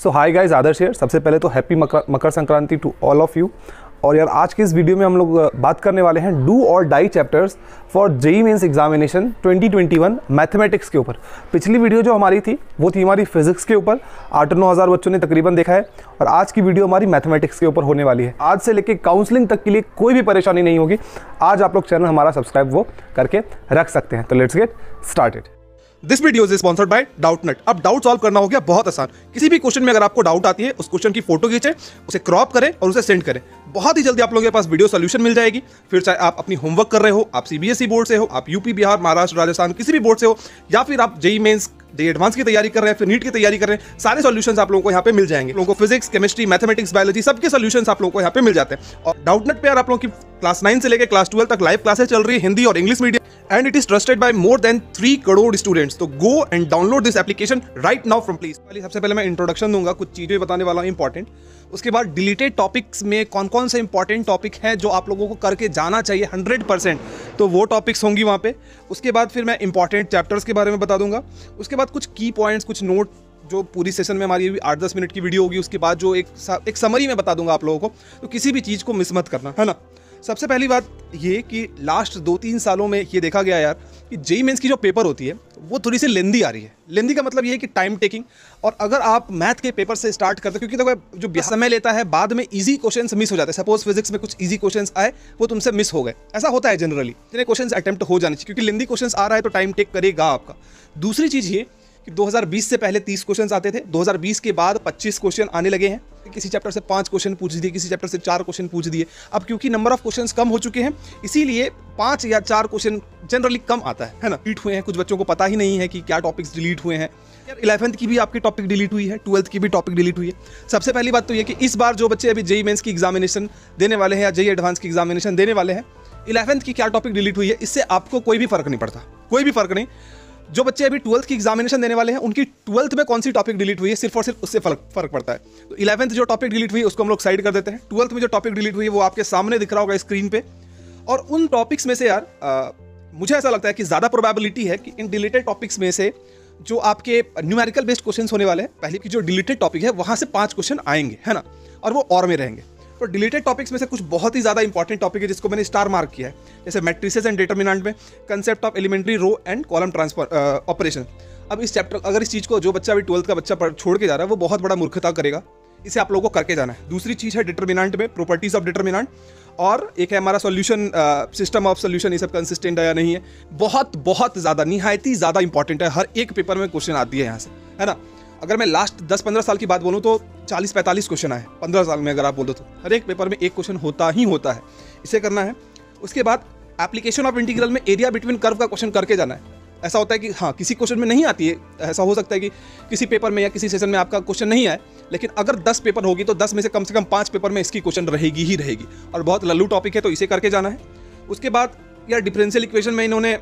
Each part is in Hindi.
So hi guys, Adarsh here. सबसे पहले तो happy Makar Sankranti to all of you. और यार आज के इस वीडियो में हम लोग बात करने वाले हैं डू और die chapters for JEE mains examination 2021 mathematics के ऊपर। पिछली वीडियो जो हमारी थी वो थी हमारी फिजिक्स के ऊपर, 8-9 हज़ार बच्चों ने तकरीबन देखा है। और आज की वीडियो हमारी मैथमेटिक्स के ऊपर होने वाली है। आज से लेके काउंसलिंग तक के लिए कोई भी परेशानी नहीं होगी। आज आप लोग चैनल हमारा सब्सक्राइब वो करके रख सकते हैं। तो let's get started. This video is sponsored by Doubtnut. अब डाउट सॉल्व करना हो गया बहुत आसान। किसी भी क्वेश्चन में अगर आपको डाउट आती है, उस क्वेश्चन की फोटो खींचे, उसे क्रॉप करें और उसे सेंड करें। बहुत ही जल्दी आप लोगों के पास वीडियो सॉल्यूशन मिल जाएगी। फिर चाहे आप अपनी होमवर्क कर रहे हो, आप सीबीएसई बोर्ड से हो, आप यूपी, बिहार, महाराष्ट्र, राजस्थान किसी भी बोर्ड से हो, या फिर आप जेईई मेंस जेईई एडवांस की तैयारी कर रहे हैं, फिर नीट की तैयारी कर रहे हैं, सारे सॉल्यूशंस आप लोगों को यहाँ पे मिल जाएंगे। लोगों को फिजिक्स, केमिस्ट्री, मैथमेटिक्स, बायोलॉजी सबके सॉल्यूशंस आप लोगों को यहाँ पे मिल जाते हैं। और डाउटनेट पे यार आप लोगों की क्लास 9 से लेकर क्लास 12 तक लाइव क्लासेस चल रही है, हिंदी और English medium, and it is trusted by more than 3 crore students. तो go and download this application right now from please. सबसे पहले मैं इंट्रोडक्शन दूंगा, कुछ चीजें बताने वाला हूं इंपॉर्टेंट। उसके बाद डिलीटेड टॉपिक्स में कौन कौन से इंपॉर्टेंट टॉपिक हैं जो आप लोगों को करके जाना चाहिए 100%, तो वो टॉपिक्स होंगी वहाँ पे। उसके बाद फिर मैं इंपॉर्टेंट चैप्टर्स के बारे में बता दूंगा। उसके बाद कुछ की पॉइंट्स, कुछ नोट, जो पूरी सेशन में हमारी 8-10 मिनट की वीडियो होगी, उसके बाद जो एक समरी में बता दूंगा आप लोगों को। तो किसी भी चीज़ को मिस मत करना, है ना। सबसे पहली बात ये कि लास्ट 2-3 सालों में ये देखा गया यार कि जेईई मेंस की जो पेपर होती है वो थोड़ी सी लेंदी आ रही है। लेंदी का मतलब ये है कि टाइम टेकिंग। और अगर आप मैथ के पेपर से स्टार्ट करते, क्योंकि तो जो समय लेता है, बाद में इजी क्वेश्चंस मिस हो जाते हैं। सपोज फिजिक्स में कुछ इजी क्वेश्चंस आए, वो तुमसे मिस हो गए, ऐसा होता है जनरली। जिन्हें क्वेश्चंस अटेम्प्ट हो जाने चाहिए, क्योंकि लेंदी क्वेश्चंस आ रहा है तो टाइम टेक करेगा आपका। दूसरी चीज़ ये कि 2020 से पहले 30 क्वेश्चंस आते थे, 2020 के बाद 25 क्वेश्चन आने लगे हैं। किसी चैप्टर से 5 क्वेश्चन पूछ दिए, किसी चैप्टर से 4 क्वेश्चन पूछ दिए। अब क्योंकि नंबर ऑफ क्वेश्चंस कम हो चुके हैं, इसीलिए 5 या 4 क्वेश्चन जनरली कम आता है ना। डिलीट हुए हैं, कुछ बच्चों को पता ही नहीं है कि क्या टॉपिक्स डिलीट हुए हैं। यार 11th की भी आपकी टॉपिक डिलीट हुई है, 12th की भी टॉपिक डिलीट हुई है। सबसे पहली बात तो ये कि इस बार जो बच्चे अभी जेईई मेंस की एग्जामिनेशन देने वाले हैं या जेईई एडवांस की एग्जामिनेशन देने वाले हैं, 11th की क्या टॉपिक डिलीट हुई है, इससे आपको कोई भी फर्क नहीं पड़ता, कोई भी फर्क नहीं। जो बच्चे अभी 12th की एग्जामिनेशन देने वाले हैं, उनकी 12th में कौन सी टॉपिक डिलीट हुई है, सिर्फ और सिर्फ उससे फर्क पड़ता है। तो 11th जो टॉपिक डिलीट हुई है उसको हम लोग साइड कर देते हैं। 12th में जो टॉपिक डिलीट हुई है वो आपके सामने दिख रहा होगा स्क्रीन पे। और उन टॉपिक्स में से यार मुझे ऐसा लगता है कि ज़्यादा प्रोबेबिलिटी है कि इन डिलीटेड टॉपिक्स में से जो आपके न्यूमेरिकल बेस्ड क्वेश्चन होने वाले हैं, पहले की जो डिलीटेड टॉपिक है वहाँ से 5 क्वेश्चन आएंगे, है ना, और वो और में रहेंगे। तो डिलीटेड टॉपिक्स में से कुछ बहुत ही ज़्यादा इंपॉर्टेंट टॉपिक है जिसको मैंने स्टार मार्क किया है, जैसे मैट्रिसेस एंड डिटरमिनेंट में concept of elementary row and column transfer operation. अब इस चैप्टर, अगर इस चीज़ को जो बच्चा अभी 12th का बच्चा छोड़ के जा रहा है, वो बहुत बड़ा मूर्खता करेगा। इसे आप लोगों को करके जाना है। दूसरी चीज़ है डिटरमिनेंट में प्रॉपर्टीज ऑफ डिटरमिनेंट, और एक है हमारा सॉल्यूशन, सिस्टम ऑफ सॉल्यूशन, ये सब कंसिस्टेंट है या नहीं है। बहुत बहुत ज़्यादा, निहायती ज़्यादा इंपॉर्टेंट है। हर एक पेपर में क्वेश्चन आती है यहाँ से, है ना। अगर मैं लास्ट 10-15 साल की बात बोलूँ तो 40-45 क्वेश्चन आए 15 साल में। अगर आप बोलो तो हर एक पेपर में एक क्वेश्चन होता ही होता है, इसे करना है। उसके बाद एप्लीकेशन ऑफ इंटीग्रल में एरिया बिटवीन कर्व का क्वेश्चन करके जाना है। ऐसा होता है कि हाँ, किसी क्वेश्चन में नहीं आती है, ऐसा हो सकता है कि किसी पेपर में या किसी सेशन में आपका क्वेश्चन नहीं आए, लेकिन अगर 10 पेपर होगी तो 10 में से कम 5 पेपर में इसकी क्वेश्चन रहेगी ही रहेगी। और बहुत लल्लू टॉपिक है, तो इसे करके जाना है। उसके बाद यार डिफरेंशियल इक्वेशन में इन्होंने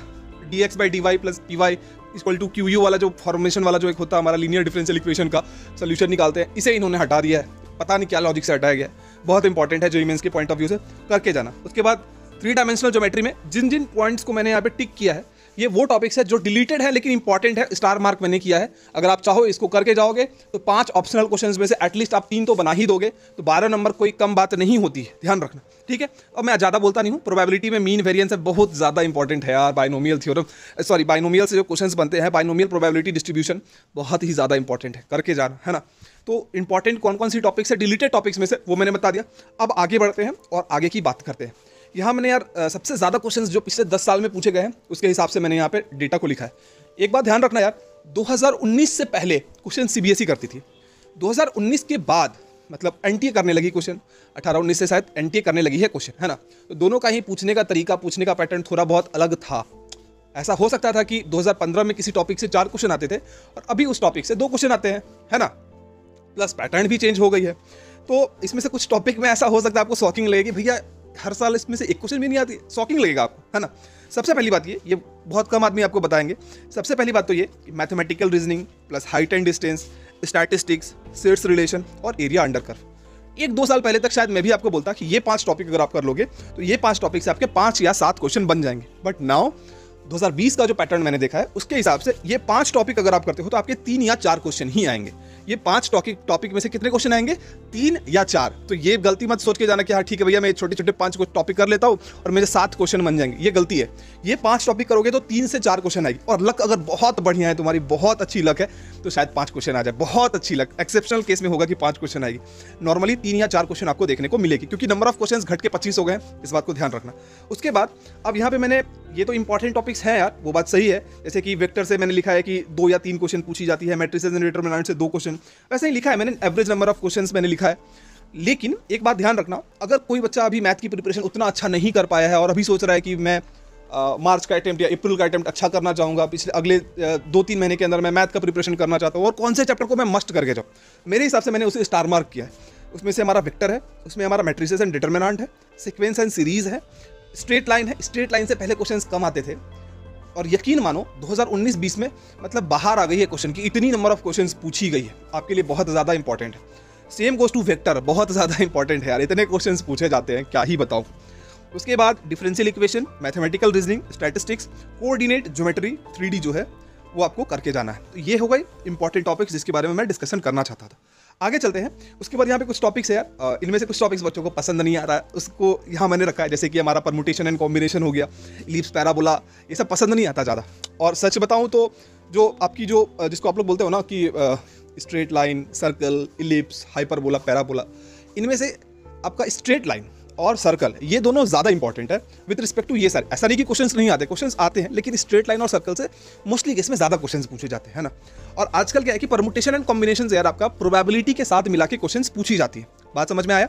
dx/dy + py = qu वाला जो फॉर्मेशन वाला जो एक होता है हमारा लीनियर डिफरेंशियल इक्वेशन का सोल्यूशन निकालते हैं, इसे इन्होंने हटा दिया है। पता नहीं क्या लॉजिक से हटाया गया है। बहुत इंपॉर्टेंट है जेईई मेंस के पॉइंट ऑफ व्यू से, करके जाना। उसके बाद 3 डायमेंशनल ज्योमेट्री में जिन जिन पॉइंट्स को मैंने यहाँ पे टिक किया है, ये वो टॉपिक्स है जो डिलीटेड है लेकिन इंपॉर्टेंट है, स्टार मार्क मैंने किया है। अगर आप चाहो इसको करके जाओगे तो 5 ऑप्शनल क्वेश्चंस में से एटलीस्ट आप 3 तो बना ही दोगे, तो 12 नंबर कोई कम बात नहीं होती है, ध्यान रखना, ठीक है। और मैं ज़्यादा बोलता नहीं हूँ। प्रोबेबिलिटी में मीन वेरिएंस है, बहुत ज़्यादा इंपॉर्टेंट है यार। बाइनोमियल थ्योरम, सॉरी बाइनोमियल से जो क्वेश्चंस बनते हैं, बाइनोमियल प्रोबेबिलिटी डिस्ट्रीब्यूशन बहुत ही ज़्यादा इंपॉर्टेंट है, करके जाना, है ना। तो इंपॉर्टेंट कौन कौन सी टॉपिक्स है डिलीटेड टॉपिक्स में से, वो मैंने बता दिया। अब आगे बढ़ते हैं और आगे की बात करते हैं। यहाँ मैंने यार सबसे ज़्यादा क्वेश्चंस जो पिछले 10 साल में पूछे गए हैं उसके हिसाब से मैंने यहाँ पे डेटा को लिखा है। एक बात ध्यान रखना यार, 2019 से पहले क्वेश्चन सीबीएसई करती थी। 2019 के बाद मतलब एनटीए करने लगी क्वेश्चन, 18-19 से शायद एनटीए करने लगी है क्वेश्चन, है ना। तो दोनों का ही पूछने का तरीका, पूछने का पैटर्न थोड़ा बहुत अलग था। ऐसा हो सकता था कि 2015 में किसी टॉपिक से 4 क्वेश्चन आते थे और अभी उस टॉपिक से 2 क्वेश्चन आते हैं, है ना। प्लस पैटर्न भी चेंज हो गई है। तो इसमें से कुछ टॉपिक में ऐसा हो सकता है आपको शॉकिंग लगेगी, भैया हर साल इसमें से एक क्वेश्चन भी नहीं आती, शॉकिंग लगेगा आपको, है ना। सबसे पहली बात ये बहुत कम आदमी आपको बताएंगे। सबसे पहली बात तो ये कि mathematical reasoning plus height and distance, statistics, sets relation और एरिया अंडर कर्व। 1-2 साल पहले तक शायद मैं भी आपको बोलता कि ये 5 टॉपिक अगर आप कर लोगे तो ये 5 टॉपिक से आपके 5 या 7 क्वेश्चन बन जाएंगे। बट नाउ 2020 का जो पैटर्न मैंने देखा है उसके हिसाब से ये 5 टॉपिक अगर आप करते हो तो आपके 3 या 4 क्वेश्चन ही आएंगे। ये 5 टॉपिक में से कितने क्वेश्चन आएंगे, 3 या 4। तो ये गलती मत सोच के जाना कि हाँ ठीक है भैया मैं छोटे छोटे 5 टॉपिक कर लेता हूँ और मेरे 7 क्वेश्चन बन जाएंगे, ये गलती है। ये 5 टॉपिक करोगे तो 3 से 4 क्वेश्चन आएगी, और लक अगर बहुत बढ़िया है, तुम्हारी बहुत अच्छी लक है, तो शायद 5 क्वेश्चन आ जाए। बहुत अच्छी लक, एक्सेप्शनल केस में होगा कि 5 क्वेश्चन आएगी। नॉर्मली 3 या 4 क्वेश्चन आपको देखने को मिलेगी, क्योंकि नंबर ऑफ क्वेश्चन घट के 25 हो गए, इस बात को ध्यान रखना। उसके बाद अब यहाँ पे मैंने, ये तो इंपॉर्टेंट टॉपिक्स हैं यार, वो बात सही है। जैसे कि वेक्टर से मैंने लिखा है कि 2 या 3 क्वेश्चन पूछी जाती है, मैट्रिसेस एंड डिटरमिनेंट से 2 क्वेश्चन, वैसे ही लिखा है मैंने, एवरेज नंबर ऑफ क्वेश्चंस मैंने लिखा है। लेकिन एक बात ध्यान रखना, अगर कोई बच्चा अभी मैथ की प्रिपरेशन उतना अच्छा नहीं कर पाया है और अभी सोच रहा है कि मैं मार्च का अटेम्प्ट या अप्रैल का अटेम्प्ट अच्छा करना चाहूँगा, पिछले अगले 2-3 महीने के अंदर मैं मैथ का प्रिपरेशन करना चाहता हूँ और कौन से चैप्टर को मैं मस्ट करके जाऊँ, मेरे हिसाब से मैंने उसे स्टार मार्क किया है। उसमें से हमारा वेक्टर है, उसमें हमारा मैट्रिसेस एंड डिटरमिनेंट है, सीक्वेंस एंड सीरीज है, स्ट्रेट लाइन है। स्ट्रेट लाइन से पहले क्वेश्चंस कम आते थे, और यकीन मानो 2019-20 में मतलब बाहर आ गई है क्वेश्चन की, इतनी नंबर ऑफ क्वेश्चंस पूछी गई है, आपके लिए बहुत ज़्यादा इंपॉर्टेंट है। सेम गोज टू वेक्टर, बहुत ज़्यादा इंपॉर्टेंट है यार, इतने क्वेश्चंस पूछे जाते हैं, क्या ही बताऊं। उसके बाद differential equation, mathematical reasoning, statistics, coordinate, geometry, 3D जो है वो आपको करके जाना है। तो ये हो गई इंपॉर्टेंट टॉपिक्स जिसके बारे में मैं डिस्कशन करना चाहता था। आगे चलते हैं। उसके बाद यहाँ पे कुछ टॉपिक्स है यार, इनमें से कुछ टॉपिक्स बच्चों को पसंद नहीं आ रहा है, उसको यहाँ मैंने रखा है। जैसे कि हमारा परमुटेशन एंड कॉम्बिनेशन हो गया, इलिप्स, पैराबोला, ये सब पसंद नहीं आता ज़्यादा। और सच बताऊँ तो जो आपकी जो जिसको आप लोग बोलते हो ना कि straight line, circle, ellipse, hyperbola, parabola, इनमें से आपका स्ट्रेट लाइन और सर्कल ये दोनों ज़्यादा इंपॉर्टेंट है विद रिस्पेक्ट टू ये सारे। ऐसा नहीं कि क्वेश्चंस नहीं आते, क्वेश्चंस आते हैं, लेकिन स्ट्रेट लाइन और सर्कल से मोस्टली केस में ज़्यादा क्वेश्चंस पूछे जाते हैं, है ना। और आजकल क्या है कि परमुटेशन एंड कॉम्बिनेशन यार आपका प्रोबेबिलिटी के साथ मिला के क्वेश्चंस पूछी जाती है। बात समझ में आया?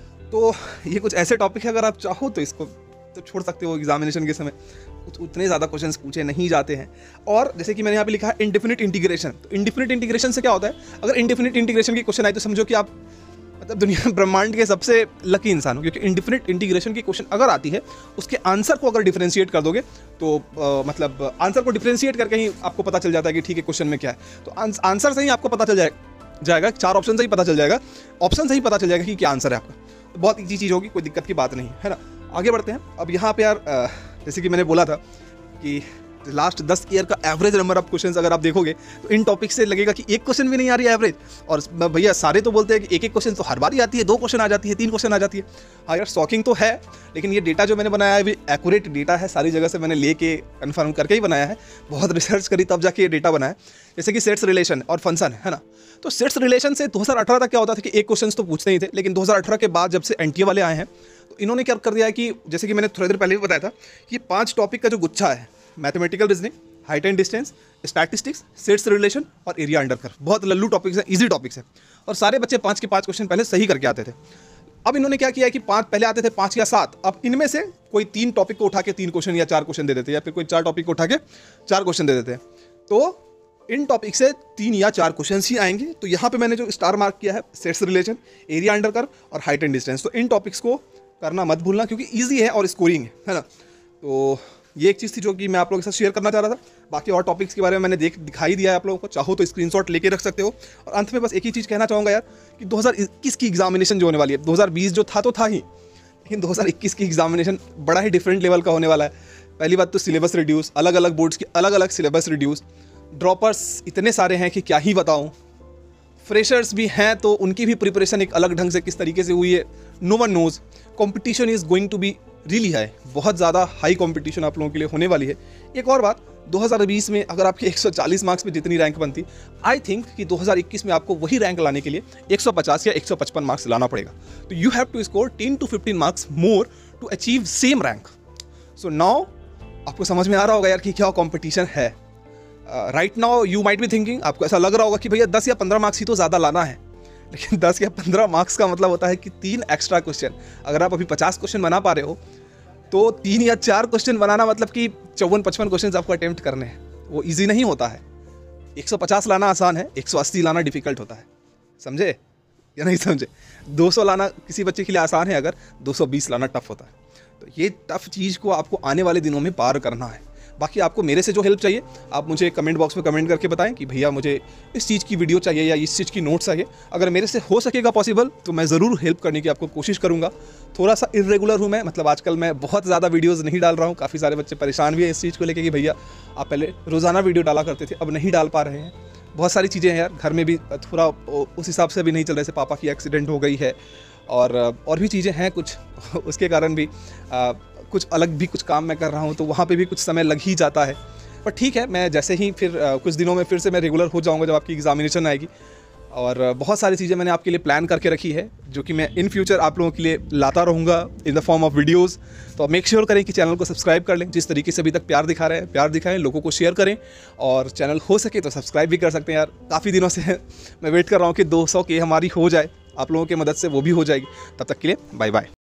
तो ये कुछ ऐसे टॉपिक है, अगर आप चाहो तो इसको तो छोड़ सकते हो, एग्जामिनेशन के समय उतने ज़्यादा क्वेश्चंस पूछे नहीं जाते हैं। और जैसे कि मैंने यहाँ पे लिखा है इंडेफिनिट इंटीग्रेशन, तो इंडेफिनिट इंटीग्रेशन से क्या होता है, अगर इंडेफिनिट इंटीग्रेशन की क्वेश्चन आए तो समझो कि आप मतलब दुनिया ब्रह्मांड के सबसे लकी इंसान हो, क्योंकि इंडेफिनिट इंटीग्रेशन की क्वेश्चन अगर आती है उसके आंसर को अगर डिफरेंशिएट कर दोगे तो मतलब आंसर को डिफरेंशिएट करके ही आपको पता चल जाता है कि ठीक है क्वेश्चन में क्या है। तो आंसर से ही आपको पता चल जाएगा, 4 ऑप्शन से ही पता चल जाएगा, ऑप्शन से ही पता चल जाएगा कि क्या आंसर है आपका। तो बहुत ईजी चीज़ होगी, कोई दिक्कत की बात नहीं है ना। आगे बढ़ते हैं। अब यहाँ पे यार जैसे कि मैंने बोला था कि लास्ट 10 ईयर का एवरेज नंबर ऑफ क्वेश्चंस अगर आप देखोगे तो इन टॉपिक से लगेगा कि एक क्वेश्चन भी नहीं आ रही है एवरेज। और भैया सारे तो बोलते हैं कि एक क्वेश्चन तो हर बार ही आती है, 2 क्वेश्चन आ जाती है, 3 क्वेश्चन आ जाती है। हाँ यार शॉकिंग तो है, लेकिन ये डेटा जो मैंने बनाया है भी एक्यूरेट डेटा है, सारी जगह से मैंने लेके कन्फर्म करके ही बनाया है, बहुत रिसर्च करी तब जाके ये डेटा बनाया। जैसे कि सेट्स रिलेशन और फंक्शन है ना, तो सेट्स रिलेशन से 2018 तक क्या होता था कि एक क्वेश्चन तो पूछते ही थे, लेकिन 2018 के बाद जब से एनटीए वाले आए हैं तो इन्होंने क्या कर दिया है कि जैसे कि मैंने थोड़ी देर पहले भी बताया था कि 5 टॉपिक का जो गुच्छा है, mathematical reasoning, height and distance, statistics, sets relation और एरिया अंडर कर्व, बहुत लल्लू टॉपिक्स हैं, इजी टॉपिक्स हैं, और सारे बच्चे 5 के 5 क्वेश्चन पहले सही करके आते थे। अब इन्होंने क्या किया है कि 5 पहले आते थे 5 या 7, अब इनमें से कोई 3 टॉपिक को उठा के 3 क्वेश्चन या 4 क्वेश्चन दे देते, या फिर कोई 4 टॉपिक को उठा के 4 क्वेश्चन दे देते हैं। तो इन टॉपिक से 3 या 4 क्वेश्चन ही आएंगे। तो यहाँ पे मैंने जो स्टार मार्क किया है, sets relation, area under curve और हाइट एंड डिस्टेंस, तो इन टॉपिक्स को करना मत भूलना, क्योंकि ईजी है और स्कोरिंग है ना। तो ये एक चीज़ थी जो कि मैं आप लोगों के साथ शेयर करना चाह रहा था। बाकी और टॉपिक्स के बारे में मैंने दिखाई दिया है आप लोगों को, चाहो तो स्क्रीनशॉट लेके रख सकते हो। और अंत में बस एक ही चीज़ कहना चाहूँगा यार कि 2021 की एग्जामिनेशन जो होने वाली है, 2020 जो था तो था ही, लेकिन 2021 की एग्जामिनेशन बड़ा ही डिफरेंट लेवल का होने वाला है। पहली बात तो सिलेबस रिड्यूस, अलग अलग बोर्ड्स के अलग अलग सिलेबस रिड्यूस, ड्रॉपर्स इतने सारे हैं कि क्या ही बताऊँ, फ्रेशर्स भी हैं तो उनकी भी प्रिपरेशन एक अलग ढंग से किस तरीके से हुई है, no one knows. Competition is going to be really high, बहुत ज़्यादा हाई कंपटीशन आप लोगों के लिए होने वाली है। एक और बात, 2020 में अगर आपके 140 मार्क्स में जितनी रैंक बनती, आई थिंक कि 2021 में आपको वही रैंक लाने के लिए 150 या 155 मार्क्स लाना पड़ेगा। तो you have to score 10 to 15 marks more to achieve same rank. So now आपको समझ में आ रहा होगा यार कि क्या कंपटीशन है। Right now you might be thinking, आपको ऐसा लग रहा होगा कि भैया 10 या 15 मार्क्स ही तो ज़्यादा लाना है, लेकिन 10 या 15 मार्क्स का मतलब होता है कि 3 एक्स्ट्रा क्वेश्चन। अगर आप अभी 50 क्वेश्चन बना पा रहे हो तो 3 या 4 क्वेश्चन बनाना मतलब कि 54-55 क्वेश्चन आपको अटेम्प्ट करने हैं, वो इजी नहीं होता है। 150 लाना आसान है, 180 लाना डिफिकल्ट होता है, समझे या नहीं समझे? 200 लाना किसी बच्चे के लिए आसान है, अगर 220 लाना टफ होता है। तो ये टफ चीज़ को आपको आने वाले दिनों में पार करना है। बाकी आपको मेरे से जो हेल्प चाहिए आप मुझे कमेंट बॉक्स में कमेंट करके बताएं कि भैया मुझे इस चीज़ की वीडियो चाहिए या इस चीज़ की नोट्स चाहिए। अगर मेरे से हो सकेगा पॉसिबल तो मैं ज़रूर हेल्प करने की आपको कोशिश करूँगा। थोड़ा सा इर्रेगुलर हूँ मैं, मतलब आजकल मैं बहुत ज़्यादा वीडियोज़ नहीं डाल रहा हूँ। काफ़ी सारे बच्चे परेशान भी हैं इस चीज़ को लेकर कि भैया आप पहले रोज़ाना वीडियो डाला करते थे, अब नहीं डाल पा रहे हैं। बहुत सारी चीज़ें हैं यार, घर में भी थोड़ा उस हिसाब से भी नहीं चल रहा, जैसे पापा की एक्सीडेंट हो गई है और भी चीज़ें हैं कुछ उसके कारण भी कुछ अलग भी कुछ काम मैं कर रहा हूँ, तो वहाँ पे भी कुछ समय लग ही जाता है। पर ठीक है, मैं जैसे ही फिर कुछ दिनों में फिर से मैं रेगुलर हो जाऊँगा जब आपकी एग्जामिनेशन आएगी। और बहुत सारी चीज़ें मैंने आपके लिए प्लान करके रखी है जो कि मैं इन फ्यूचर आप लोगों के लिए लाता रहूँगा in the form of videos. तो मेक श्योर करें कि चैनल को सब्सक्राइब कर लें, जिस तरीके से अभी तक प्यार दिखा रहे हैं, प्यार दिखाएं, लोगों को शेयर करें, और चैनल हो सके तो सब्सक्राइब भी कर सकते हैं यार। काफ़ी दिनों से मैं वेट कर रहा हूँ कि 200 के हमारी हो जाए, आप लोगों की मदद से वो भी हो जाएगी। तब तक के लिए बाय बाय।